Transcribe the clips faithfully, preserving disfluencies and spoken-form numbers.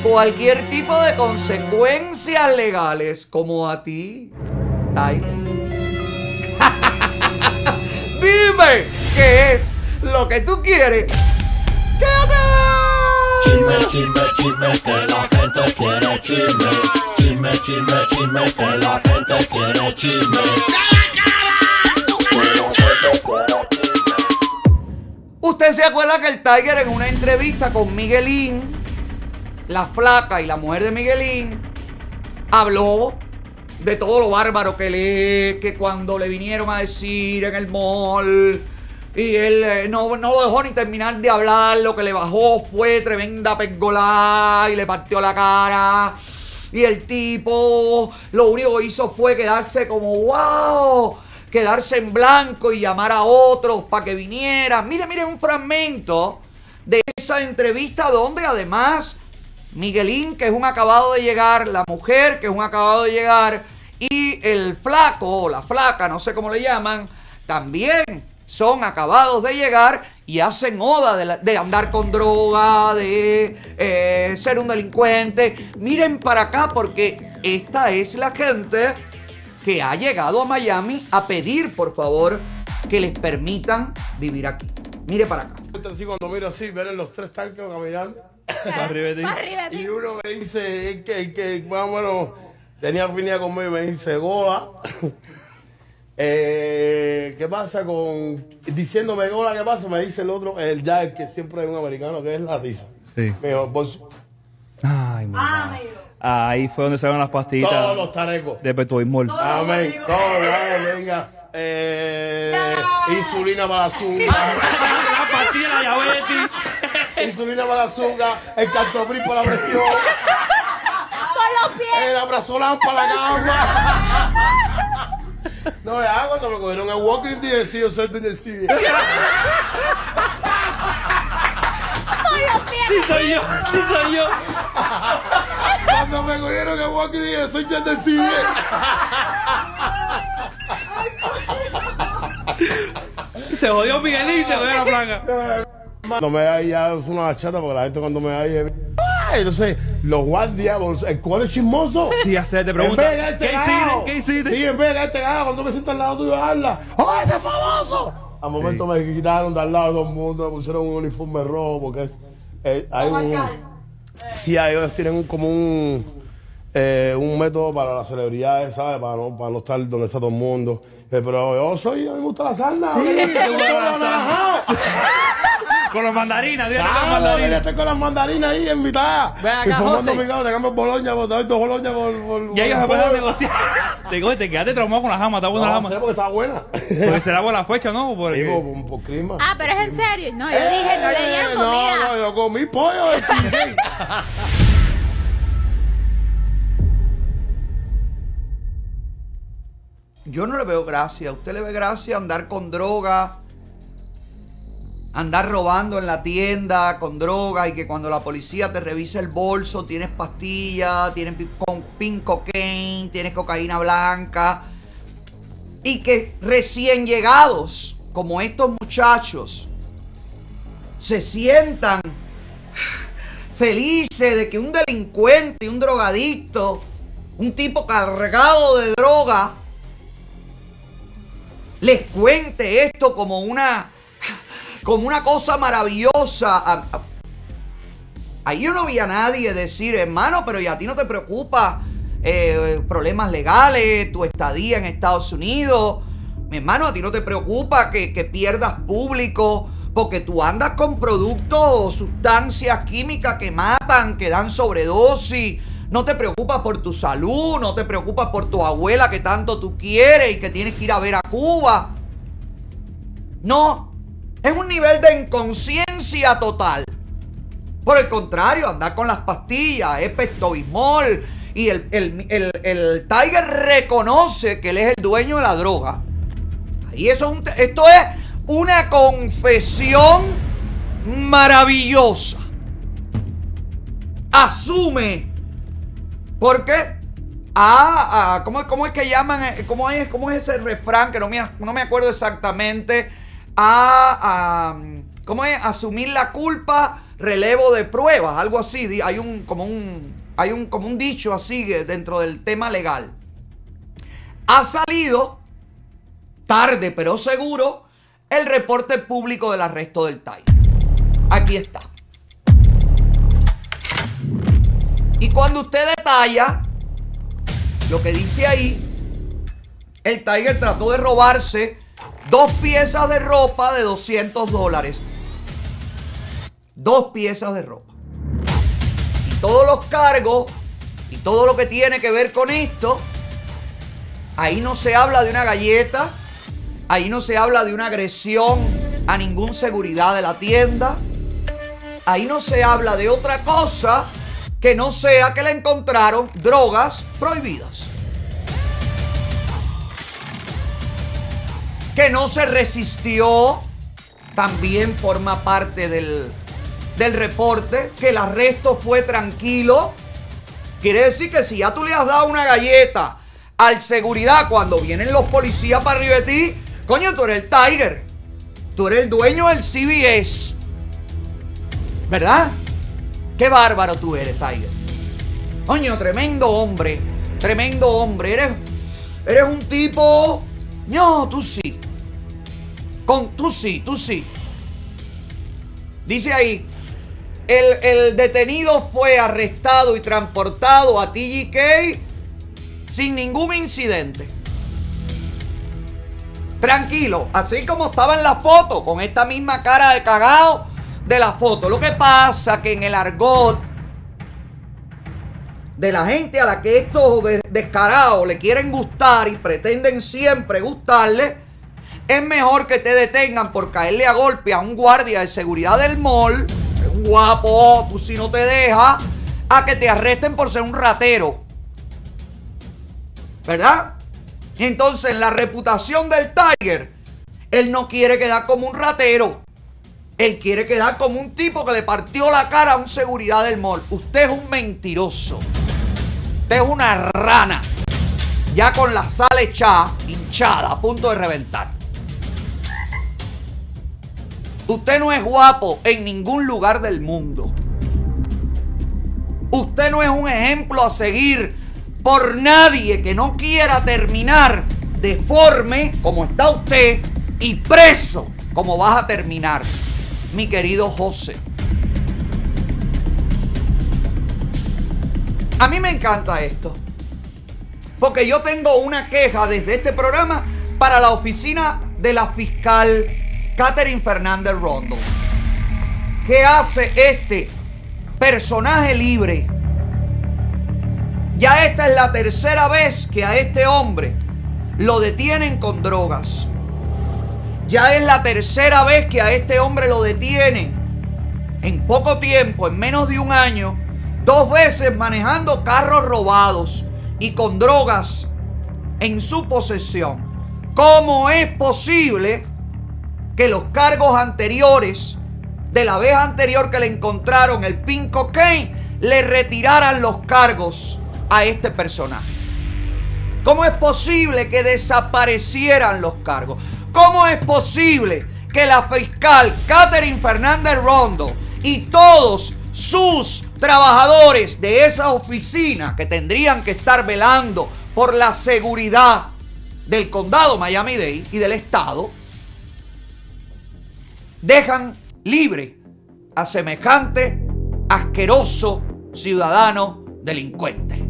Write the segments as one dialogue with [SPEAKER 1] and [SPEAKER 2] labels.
[SPEAKER 1] cualquier tipo de consecuencias legales, como a ti, Tiger. Dime qué es lo que tú quieres. ¡Quédate!
[SPEAKER 2] Chisme, chisme, chisme, que la gente quiere chisme. Chisme, chisme, chisme, que la gente quiere chisme.
[SPEAKER 1] ¿Usted se acuerda que el Tiger en una entrevista con Miguelín, la flaca y la mujer de Miguelín, habló de todo lo bárbaro que le es, que cuando le vinieron a decir en el mall, y él eh, no, no lo dejó ni terminar de hablar, lo que le bajó fue tremenda pergolá y le partió la cara. Y el tipo lo único que hizo fue quedarse como wow, quedarse en blanco y llamar a otros para que vinieran. Mire, mire un fragmento de esa entrevista donde además Miguelín, que es un acabado de llegar, la mujer, que es un acabado de llegar, y el flaco o la flaca, no sé cómo le llaman, también son acabados de llegar y hacen oda de, la, de andar con droga, de eh, ser un delincuente. Miren para acá porque esta es la gente que ha llegado a Miami a pedir, por favor, que les permitan vivir aquí. Mire para acá.
[SPEAKER 3] Así cuando miro así, ven los tres tanques caminando.
[SPEAKER 4] Arriba,
[SPEAKER 3] Y uno me dice que, que bueno, bueno, tenía afinidad conmigo y me dice, Gola, eh, ¿qué pasa con...? Diciéndome, Gola, ¿qué pasa? Me dice el otro, el Jack, que siempre es un americano, que es la risa.
[SPEAKER 4] Sí.
[SPEAKER 3] Me dijo, bolso.
[SPEAKER 4] Ay, mamá. Ahí fue donde salieron las pastillas.
[SPEAKER 3] Todos los tarecos.
[SPEAKER 4] De Pepto-Bismol.
[SPEAKER 3] Amén. Todo, dale, venga. Eh, insulina para la azúcar.
[SPEAKER 4] La pastilla, la diabetes.
[SPEAKER 3] Insulina para la azúcar. El cartoprin para la presión.
[SPEAKER 5] Con los pies.
[SPEAKER 3] El abrazolán para la cama. No, ya cuando me cogieron el Walking Dead, sí, yo soy de sí.
[SPEAKER 4] Sí soy yo, sí soy yo.
[SPEAKER 3] Cuando me cogieron el Walking Dead, soy yo de sí.
[SPEAKER 4] Se jodió Miguelín y se jodió la placa.
[SPEAKER 3] Cuando me da ya es una chata porque la gente cuando me da ahí, ¡ay! Entonces, los guardias, el cual es chismoso.
[SPEAKER 4] Sí, ya sé, te pregunto.
[SPEAKER 3] En vez de este
[SPEAKER 4] ¿Qué
[SPEAKER 3] carajo.
[SPEAKER 4] hiciste? ¿Qué hiciste?
[SPEAKER 3] Sí, en vez de este carajo, cuando me siento al lado tuyo a hablar. ¡Oh, ese es famoso! Al momento
[SPEAKER 4] Sí.
[SPEAKER 3] me quitaron de al lado de todo el mundo, me pusieron un uniforme rojo porque es, eh, hay un... Sí, ellos tienen un, como un, eh, un método para las celebridades, ¿sabes? Para no, para no estar donde está todo el mundo. Eh, pero yo soy, a mí me gusta la sarna.
[SPEAKER 4] Sí,
[SPEAKER 3] a mí me
[SPEAKER 4] te gusta la
[SPEAKER 3] gusta
[SPEAKER 4] sarna. Con los mandarinas, dígate con los
[SPEAKER 3] Claro,
[SPEAKER 4] mandarinas.
[SPEAKER 3] estoy con las mandarinas ahí invitadas.
[SPEAKER 4] Ven acá,
[SPEAKER 3] Y fumando
[SPEAKER 4] José.
[SPEAKER 3] mi cabo, te cambio Boloña, te doy dos Boloña por... por
[SPEAKER 4] Y ellos
[SPEAKER 3] por
[SPEAKER 4] se pueden
[SPEAKER 3] pollo.
[SPEAKER 4] negociar. Digo, te quedaste traumado con la jama, está buena la
[SPEAKER 3] No,
[SPEAKER 4] jama.
[SPEAKER 3] sé porque estaba buena.
[SPEAKER 4] Porque será por la fecha, ¿no? Porque...
[SPEAKER 3] Sí, por, por, por clima.
[SPEAKER 5] Ah, pero es en serio. No, yo dije, no le dieron
[SPEAKER 3] Eh,
[SPEAKER 5] comida.
[SPEAKER 3] No, no, yo comí pollo del T J.
[SPEAKER 1] Yo no le veo gracia. ¿A usted le ve gracia andar con droga? Andar robando en la tienda con droga y que cuando la policía te revisa el bolso tienes pastillas, tienes pi- con pink cocaine, tienes cocaína blanca. Y que recién llegados, como estos muchachos, se sientan felices de que un delincuente, un drogadicto, un tipo cargado de droga, les cuente esto como una, como una cosa maravillosa. Ahí yo no vi a nadie decir, hermano, pero ¿y a ti no te preocupa eh, problemas legales, tu estadía en Estados Unidos? Mi hermano, ¿a ti no te preocupa que, que pierdas público porque tú andas con productos o sustancias químicas que matan, que dan sobredosis? No te preocupas por tu salud, no te preocupas por tu abuela que tanto tú quieres y que tienes que ir a ver a Cuba. No, es un nivel de inconsciencia total. Por el contrario, andar con las pastillas, es Pepto-Bismol. Y el, el, el, el Tiger reconoce que él es el dueño de la droga. Ahí eso es un, esto es una confesión maravillosa. Asume. ¿Por qué? Ah, ah ¿cómo, ¿cómo es que llaman? ¿Cómo es, cómo es ese refrán? Que no me, no me acuerdo exactamente. Ah, ah, ¿cómo es? Asumir la culpa relevo de pruebas, algo así. Hay un como un, hay un, como un dicho así dentro del tema legal. Ha salido, tarde pero seguro, el reporte público del arresto del Tiger. Aquí está. Y cuando usted detalla lo que dice ahí, el Tiger trató de robarse dos piezas de ropa de doscientos dólares. Dos piezas de ropa. Y todos los cargos y todo lo que tiene que ver con esto, ahí no se habla de una galleta, ahí no se habla de una agresión a ningún seguridad de la tienda, ahí no se habla de otra cosa que no sea que le encontraron drogas prohibidas. Que no se resistió, también forma parte del, del reporte, que el arresto fue tranquilo. Quiere decir que si ya tú le has dado una galleta al seguridad cuando vienen los policías para arriba de ti, coño, tú eres el Tiger. Tú eres el dueño del C B S. ¿Verdad? Qué bárbaro tú eres, Tiger. Coño, tremendo hombre. Tremendo hombre. Eres, eres un tipo... No, tú sí. Con, tú sí, tú sí. Dice ahí, el, el detenido fue arrestado y transportado a T G K sin ningún incidente. Tranquilo, así como estaba en la foto, con esta misma cara de cagado de la foto. Lo que pasa que en el argot de la gente a la que estos descarados le quieren gustar y pretenden siempre gustarle, es mejor que te detengan por caerle a golpe a un guardia de seguridad del mall, un guapo, tú si no te dejas, a que te arresten por ser un ratero. ¿Verdad? Entonces, la reputación del Tiger, él no quiere quedar como un ratero. Él quiere quedar como un tipo que le partió la cara a un seguridad del mall. Usted es un mentiroso. Usted es una rana. Ya con la sal echada, hinchada, a punto de reventar. Usted no es guapo en ningún lugar del mundo. Usted no es un ejemplo a seguir por nadie que no quiera terminar deforme como está usted y preso como vas a terminar, mi querido José. A mí me encanta esto, porque yo tengo una queja desde este programa para la oficina de la fiscal Catherine Fernández Rondo. ¿Qué hace este personaje libre? Ya esta es la tercera vez que a este hombre lo detienen con drogas. Ya es la tercera vez que a este hombre lo detienen en poco tiempo, en menos de un año, dos veces manejando carros robados y con drogas en su posesión. ¿Cómo es posible que los cargos anteriores, de la vez anterior que le encontraron el pink cocaine, le retiraran los cargos a este personaje? ¿Cómo es posible que desaparecieran los cargos? ¿Cómo es posible que la fiscal Catherine Fernández Rondo y todos sus trabajadores de esa oficina que tendrían que estar velando por la seguridad del condado Miami-Dade y del estado, dejan libre a semejante asqueroso ciudadano delincuente?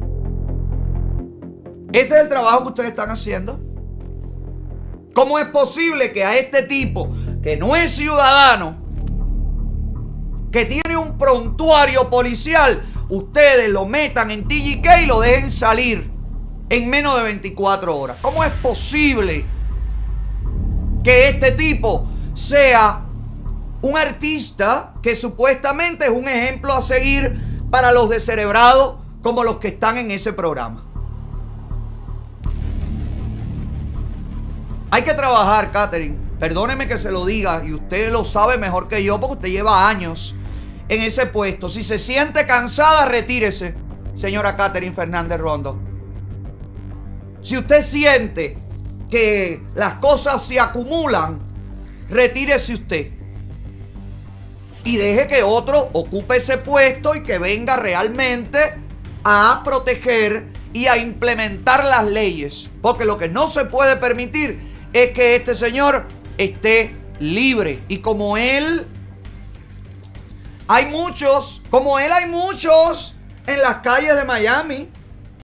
[SPEAKER 1] ¿Ese es el trabajo que ustedes están haciendo? ¿Cómo es posible que a este tipo, que no es ciudadano, que tiene un prontuario policial, ustedes lo metan en T G K y lo dejen salir en menos de veinticuatro horas? ¿Cómo es posible que este tipo sea un artista que supuestamente es un ejemplo a seguir para los descerebrados como los que están en ese programa? Hay que trabajar, Catherine. Perdóneme que se lo diga, y usted lo sabe mejor que yo porque usted lleva años en ese puesto. Si se siente cansada, retírese, señora Catherine Fernández Rondo. Si usted siente que las cosas se acumulan, retírese usted. y deje que otro ocupe ese puesto y que venga realmente a proteger y a implementar las leyes. Porque lo que no se puede permitir es que este señor esté libre. Y como él, hay muchos, como él hay muchos en las calles de Miami.